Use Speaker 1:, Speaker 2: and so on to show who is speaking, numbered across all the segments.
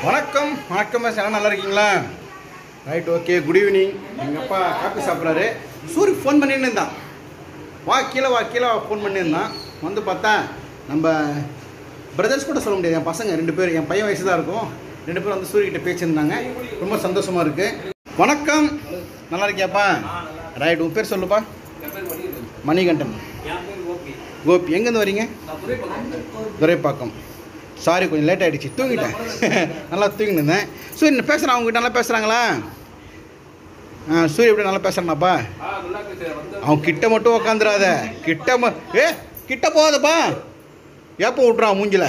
Speaker 1: வணக்கம் வணக்கம் சார், நல்லா இருக்கீங்களா? Right, okay, good evening. எங்கள் அப்பா காப்பி சாப்பிட்றாரு. சூரி ஃபோன் பண்ணின்னு இருந்தான், வா கீழே ஃபோன் பண்ணியிருந்தான். வந்து பார்த்தா நம்ம பிரதர்ஸ் கூட சொல்ல முடியாது, என் பசங்க 2 பேர், என் பையன் வயசு தான் இருக்கும், 2 பேரும் வந்து சூரியக்கிட்ட பேசியிருந்தாங்க. ரொம்ப சந்தோஷமாக இருக்குது. வணக்கம், நல்லா இருக்கியாப்பா? ரைட், உன் பேர் சொல்லுப்பா. மணிகண்டன். கோபி. எங்கேருந்து வரீங்க? துரைப்பாக்கம். சாரி, கொஞ்சம் லேட் ஆகிடுச்சு, தூங்கிட்டேன். நல்லா தூங்கிட்டு இருந்தேன். சூரியன் பேசுகிறான், அவங்ககிட்ட நல்லா பேசுகிறாங்களா? சூரிய எப்படி நல்லா பேசுகிறானாப்பா? அவன் கிட்ட மட்டும் உக்காந்துடாத, கிட்ட போகாதப்பா, ஏப்போ விட்றான் மூஞ்சில்.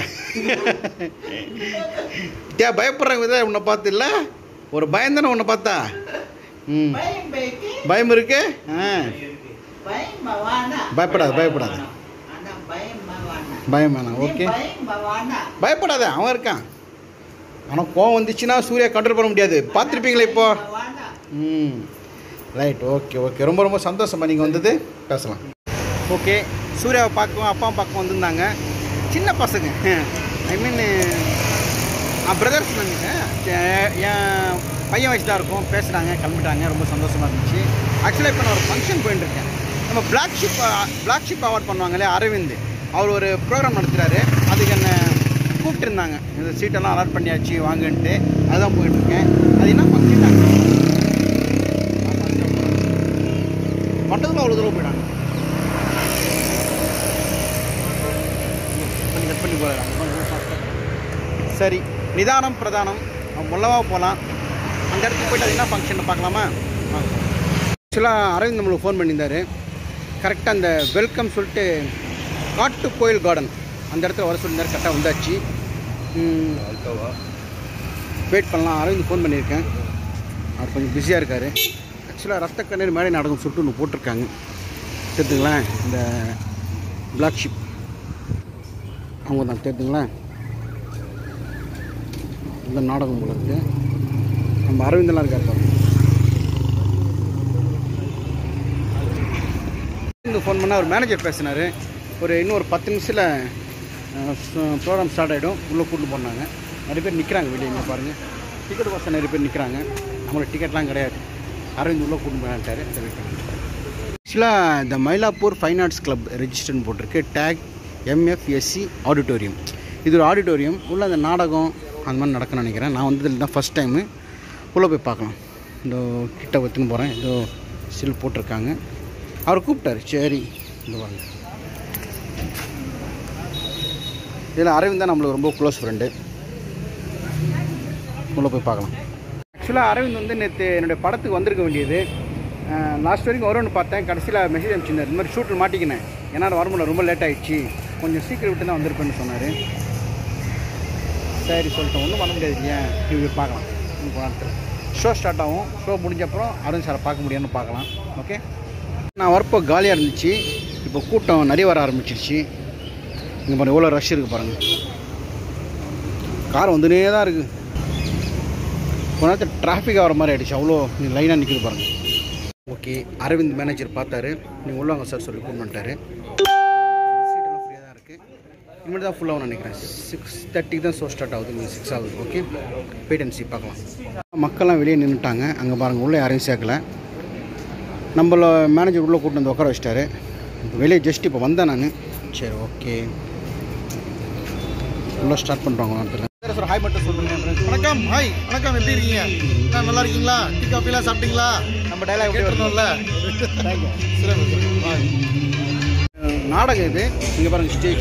Speaker 1: பயப்படுறாங்க இதை உன்னை பார்த்து, இல்லை ஒரு பயம் தானே உன்னை பார்த்தா? பயம் இருக்கு. பயப்படாத பயம் வேணாம். ஓகே, பயப்படாத, அவன் இருக்கான். ஆனால் கோவம் வந்துச்சுன்னா சூர்யா கண்ட்ரோல் பண்ண முடியாது, பார்த்துருப்பீங்களா இப்போ? ரைட், ஓகே, ரொம்ப சந்தோஷமா நீங்கள் வந்தது. பேசலாம். ஓகே, சூர்யாவை பார்க்கவும் அப்பாவும் பார்க்கவும் வந்திருந்தாங்க. சின்ன பசங்க, ஐ மீன் பிரதர்ஸ் நாங்க. என் பையன் வயசு தான் இருக்கும். பேசுகிறாங்க, கிளம்பிட்டாங்க. ரொம்ப சந்தோஷமாக இருந்துச்சு. ஆக்சுவலாக இப்போ நான் ஒரு ஃபங்க்ஷன் போயிட்டுருக்கேன். நம்ம பிளாக் ஷிப் அவார்ட் பண்ணுவாங்களே, அரவிந்த், அவர் ஒரு ப்ரோக்ராம் நடத்துகிறாரு. அதுக்கு என்ன கூப்பிட்டுருந்தாங்க. இந்த சீட்டெல்லாம் அலாட் பண்ணியாச்சு வாங்கன்ட்டு, அதுதான் போயிட்டுருக்கேன். அது என்ன ஃபங்க்ஷன் பட்டத்தில் அவ்வளோ தூரம் போயிட்டாங்க. கட் பண்ணி போகிறாங்க. சரி, நிதானம் பிரதானம். முள்ளவா போகலாம். அந்த இடத்துக்கு போய்ட்டு அது என்ன ஃபங்க்ஷன் பார்க்கலாமா? ஆக்சுவலாக அரவிந்த் நம்மளுக்கு ஃபோன் பண்ணியிருந்தார். கரெக்டாக அந்த வெல்கம் சொல்லிட்டு காட்டு கோயில் கார்டன் அந்த இடத்துல வர சொல்லியிருந்தார். கரெக்டாக வந்தாச்சு. வெயிட் பண்ணலாம். அரவிந்த் ஃபோன் பண்ணியிருக்கேன், அவர் கொஞ்சம் பிஸியாக இருக்கார். ஆக்சுவலாக ரத்த கண்ணீர் மேலே நாடகம் சொல்லிட்டு ஒன்று போட்டிருக்காங்க, தெரிஞ்சுங்களேன். இந்த பிளாக் ஷிப் அவங்க தான், தெரிஞ்சுங்களா? இந்த நாடகம் போல இருக்குது. நம்ம அரவிந்தெல்லாம் இருக்கார் பாருங்க. ஃபோன் பண்ணால் ஒரு மேனேஜர் பேசினார். இன்னும் ஒரு 10 நிமிஷத்தில் ப்ரோக்ராம் ஸ்டார்ட் ஆகிடும். உள்ளே கூப்பிட்டு போனாங்க. நிறைய பேர் நிற்கிறாங்க வெளியே, இங்கே பாருங்கள். டிக்கெட் கோசம் நிறைய பேர் நிற்கிறாங்க. நம்மளுக்கு டிக்கெட்லாம் கிடையாது. அரவிந்த் உள்ளே கூப்பிட்டு போனான்ட்டார். ஆக்சுவலாக இந்த மயிலாப்பூர் ஃபைன் ஆர்ட்ஸ் கிளப் ரெஜிஸ்டர்னு போட்டிருக்கு. Take MFSC auditorium. இது ஒரு ஆடிட்டோரியம். உள்ளே அந்த நாடகம் அந்த மாதிரி நடக்குன்னு நினைக்கிறேன். நான் வந்து இதில் தான் ஃபஸ்ட் டைமு. உள்ளே போய் பார்க்கலாம். இந்த கிட்ட ஒத்துன்னு போகிறேன். ஏதோ சில் போட்டிருக்காங்க. அவர் கூப்பிட்டாரு. சரி, இந்த வாங்க. இதில் அரவிந்த் தான் நம்மளுக்கு ரொம்ப க்ளோஸ் ஃப்ரெண்டு. உள்ளே போய் பார்க்கலாம். ஆக்சுவலாக அரவிந்த் வந்து நேற்று என்னுடைய படத்துக்கு வந்திருக்க வேண்டியது. லாஸ்ட் வரைக்கும் வரும்னு பார்த்தேன். கடைசியில் மெசேஜ் அனுப்பிச்சிருந்தார், இந்த மாதிரி ஷூட்டில் மாட்டிக்கினேன், என்னால் வர முடியல, ரொம்ப லேட் ஆகிடுச்சு, கொஞ்சம் சீக்கிரம் விட்டு தான் வந்திருப்பேன்னு சொன்னார். சரி சொல்லிட்டேன், ஒன்றும் பண்ண முடியாது இல்லையா, டிவி பார்க்கலாம். நேரத்தில் ஷோ ஸ்டார்ட் ஆகும். ஷோ முடிஞ்சப்பறம் அரவிந்த் சாரை பார்க்க முடியும்னு பார்க்கலாம். ஓகே, நான் வரப்போ காலியாக இருந்துச்சு. இப்போ கூட்டம் நிறைய வர ஆரம்பிச்சிருச்சு. இங்கே பாருங்கள், எவ்வளோ ரஷ் இருக்குது பாருங்கள். கார் வந்துனே தான் இருக்குது. கொஞ்ச நேரத்தில் டிராஃபிக் ஆகிற மாதிரி ஆகிடுச்சு. அவ்வளோ லைனாக நிற்கிது பாருங்கள். ஓகே, அரவிந்த் மேனேஜர் பார்த்தாரு. நீங்கள் உள்ளவங்க சார் சொல்லி கூப்பிட்டு வந்துட்டார். சீட்டெல்லாம் ஃப்ரீயாக தான் இருக்குது. இனிமேல் தான் ஃபுல்லாக நினைக்கிறேன். 6:30 தான் ஷோ ஸ்டார்ட் ஆகுது. நீங்கள் 6 ஆகுது. ஓகே, வெயிட் அண்ட் சீ பார்க்கலாம். மக்கள்லாம் வெளியே நின்றுட்டாங்க. அங்கே பாருங்கள், உள்ளே யாரையும் சேர்க்கலை. நம்மள மேனேஜர் உள்ளே கூப்பிட்டு வந்து உட்கார வச்சிட்டாரு. வெளியே ஜஸ்ட் இப்போ வந்தேன் நான். சரி, ஓகே, உள்ளே ஸ்டார்ட் பண்ணுறாங்க. நேரத்தில் சார் ஹாய் மட்டும் சொல்லுங்கள். வணக்கம். ஹாய், வணக்கம், எப்படி இருக்கீங்க? நல்லா இருக்கீங்களா? டீ காஃபிலாம் சாப்பிட்டீங்களா? நம்ம டைலாக் கேட்டுருந்தோம்ல. நாடகம் இது. இங்கே பாருங்கள், ஸ்டேஜ்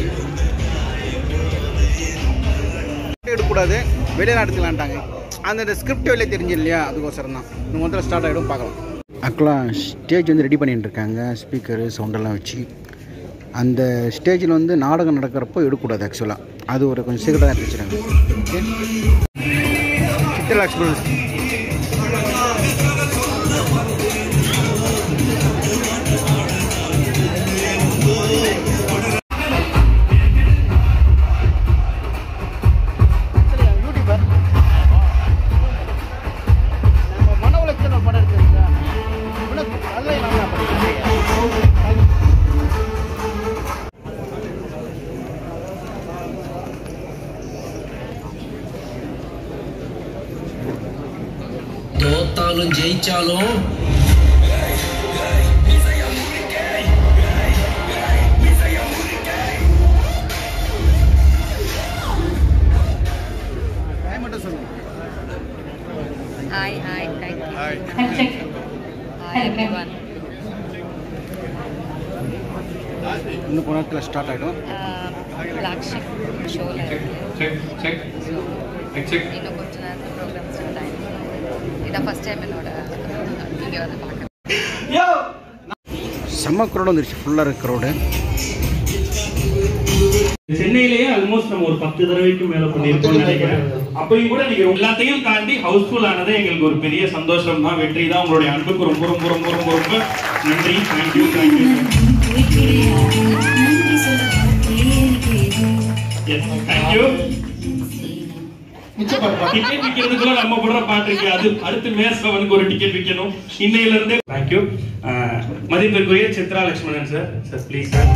Speaker 1: எடுக்கக்கூடாது, வெளியே எடுத்துக்கலான்ட்டாங்க. அந்த ஸ்கிரிப்ட் வெளியே தெரிஞ்சு இல்லையா, அதுக்கோசரம் தான். இந்த முதல்ல ஸ்டார்ட் ஆகிடும், பார்க்கலாம். ஆக்சுவலாக ஸ்டேஜ் வந்து ரெடி பண்ணிட்டு இருக்காங்க. ஸ்பீக்கரு சவுண்டெல்லாம் வச்சு. அந்த ஸ்டேஜில் வந்து நாடகம் நடக்கிறப்போ எடுக்கக்கூடாது. ஆக்சுவலாக அது ஒரு கொஞ்சம் சீக்கிரம் தான் எடுத்துச்சுறாங்க. ஓகே, சித்தல் எக்ஸ்பிரஸ்.
Speaker 2: தோத்தாலும் ஜெயிச்சாலும்
Speaker 3: Hi, thank you. Hi everyone.
Speaker 1: இன்னும் கொஞ்ச நேரத்தில் ஸ்டார்ட் ஆகிடும்.
Speaker 3: Flagship show la
Speaker 4: check.
Speaker 3: இன்னும் கொஞ்ச நேரத்தில் ப்ரோக்ராம் ஸ்டார்ட் ஆகிடும். இதான் ஃபர்ஸ்ட் டைம் என்னோட இங்கே வந்து பார்க்குறேன்.
Speaker 1: செம்ம க்ரௌடு வந்துருச்சு, ஃபுல்லாக இருக்க க்ரௌடு.
Speaker 4: சென்னையிலேயே ஆல்மோஸ்ட் நம்ம ஒரு 10 தடவைக்கு மேல பண்ணிருக்கோம்னு நினைக்கிறேன். அப்பயும் கூட நீங்க எல்லாத்தையும் தாண்டி ஹவுஸ்ஃபுல் ஆனது எங்களுக்கு ஒரு பெரிய சந்தோஷம் தான், வெற்றி தான். உங்களுடைய அன்புக்கு ரொம்ப ரொம்ப ரொம்ப ரொம்ப ரொம்ப நன்றி. தேங்க்யூ. டிக்கெட் விற்கிறதுக்குள்ள நம்ம போடுற பாட்டு இருக்கு, அது அடுத்து மேசவனுக்கு ஒரு டிக்கெட் விற்கணும் இன்னையில இருந்தே. தேங்க்யூ. மதிப்பிற்குரிய Chitra Lakshmanan sir please sir.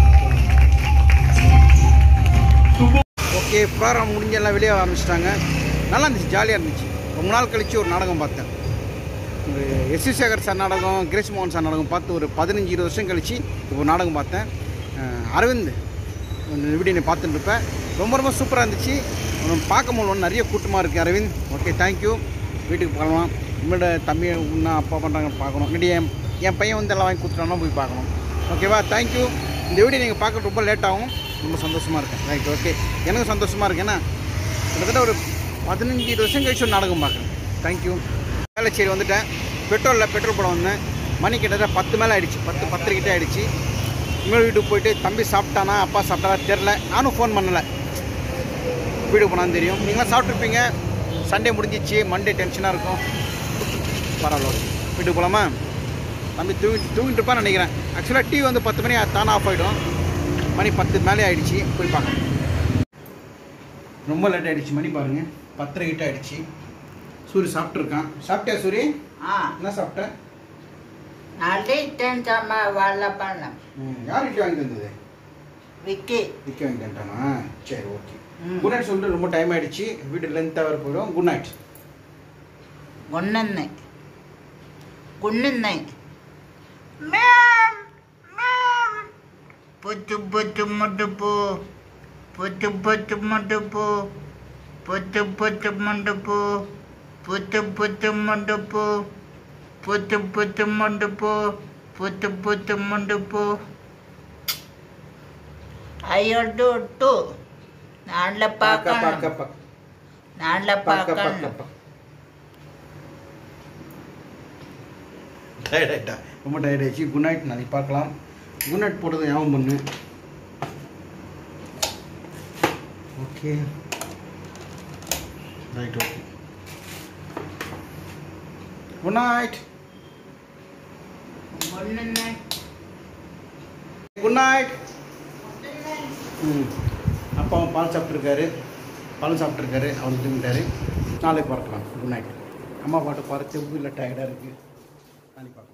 Speaker 1: Okay, program முடிஞ்ச எல்லாம் வெளியே ஆரம்பிச்சிட்டாங்க. நல்லா இருந்துச்சு, ஜாலியாக இருந்துச்சு. ரொம்ப நாள் கழித்து ஒரு நாடகம் பார்த்தேன். ஒரு எஸ்.வி. சேகர் சார் நாடகம், கிரேஸ் மோகன் சார் நாடகம் பார்த்து ஒரு 15-20 வருஷம் கழித்து இப்போ நாடகம் பார்த்தேன். அரவிந்த் வீடியோ நீ பார்த்துட்டு இருப்பேன். ரொம்ப ரொம்ப சூப்பராக இருந்துச்சு. பார்க்க முடியல, நிறைய கூட்டமாக இருக்குது. Aravind okay, thank you. வீட்டுக்கு போகலாம். உங்களோட தம்பி இன்னும் அப்பா பண்ணுறாங்கன்னு பார்க்கணும். இல்லாட்டி என் பையன் வந்து எல்லாம் வாங்கி கொடுத்துட்டானா போய் பார்க்கணும். ஓகேவா, தேங்க்யூ. இந்த வீடியோ நீங்கள் பார்க்க ரொம்ப லேட் ஆகும். ரொம்ப சந்தோஷமாக இருக்கேன். Right, okay. எனக்கு சந்தோஷமாக இருக்கு. ஏன்னா கிட்டத்தட்ட ஒரு 15-20 வருஷம் கழிச்சு ஒரு நாடகம் பார்க்குறேன். தேங்க்யூ. வேலைச்சேரி வந்துட்டேன். பெட்ரோல் படம் வந்தேன். மணி கிட்டத்தட்ட 10 மேலே ஆகிடுச்சு, 10 கிட்டே ஆகிடுச்சு. இன்னொரு வீட்டுக்கு போயிட்டு தம்பி சாப்பிட்டானா அப்பா சாப்பிட்டானா தெரில. நானும் ஃபோன் பண்ணலை, வீட்டுக்கு போனான்னு தெரியும். நீங்களாம் சாப்பிட்ருப்பீங்க. சண்டே முடிஞ்சிச்சு, மண்டே டென்ஷனாக இருக்கும். பரவாயில்ல, வீட்டுக்கு போகலாமா? தம்பி தூங்கிட்டு இருப்பான்னு நினைக்கிறேன். ஆக்சுவலாக டிவி வந்து 10 மணி தானே ஆஃப் ஆகிடும். மணி 10 மேலே ஆகிடுச்சு. போய் பார்க்கலாம். ரொம்ப லேட் ஆகிடுச்சு. மணி பாருங்கள், 10:30 கிட்ட ஆகிடுச்சு. சூரி சாப்பிட்ருக்கான். சாப்பிட்டியா சூரி? என்ன சாப்பிட்டேன்?
Speaker 3: வாழைப்பழம்.
Speaker 1: யார் இட்லி வாங்கி தந்தது?
Speaker 3: விக்கி
Speaker 1: வாங்கி தந்துட்டானா? சரி, ஓகே. குட் நைட் சொல்லிட்டு ரொம்ப டைம் ஆகிடுச்சு. வீடு லென்த்தாக வர போயிடும். Good night.
Speaker 3: குன்னெண்ணெய் பொத்து பொத்து மண்டுப்பு பொத்து பொத்து மண்டுப்பு பொத்து பொத்து மண்டுப்பு பொத்து பொத்து மண்டுப்பு பொத்து பொத்து மண்டுப்பு பொத்து பொத்து மண்டுப்பு. ஐயோடு டூ நான்ல பார்க்க
Speaker 1: டயர்டாயிட்டா, ரொம்ப டயர்ட் ஆயிடுச்சு. Good night. நாளைக்கு பார்க்கலாம். குட் நைட் போட்டது ஞாபகம் பண்ணு. Okay, right, okay. Good night. Good night. அப்பா பால் சாப்பிட்ருக்காரு. அவர் தூங்கிட்டாரு. நாளைக்கு பார்க்கலாம். Good night. அம்மா பாட்டு பார்த்து இல்லை, டயர்டாக இருக்குது. நாளைக்கு பார்க்கலாம்.